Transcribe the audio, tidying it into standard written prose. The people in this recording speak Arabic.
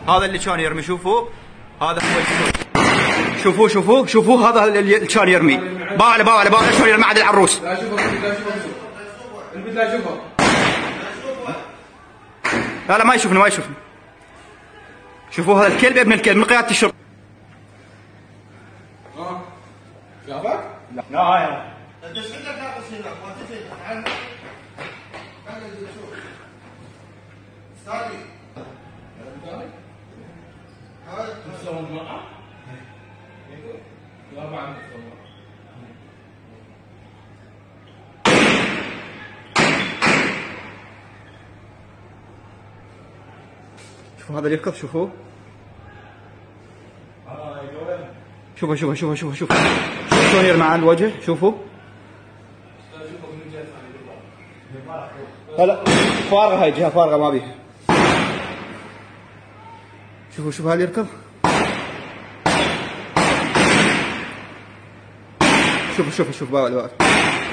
هذا اللي كان يرمي، شوفوا هذا هو الفلوس. شوفوا هذا اللي كان يرمي. باع شلون يرمي عاد العروس. لا شوفه البنت لا شوفه. لا ما يشوفني. شوفوا هذا الكلب ابن الكلب من قيادة الشرطة. شافك؟ لا هاي انت ايش عندك ناقص هنا؟ ما تجي تعال. تعال شوف. استاذي. هاي تسوون معه؟ لا ما عندك تسوون. شوفوا هذا اللي يركض. شوفوا شوفوا شلون يرمي على الوجه. شوفوا لا فارغه، هاي جهه فارغه ما بيها. شوفوا هذا يركض. شوفوا باول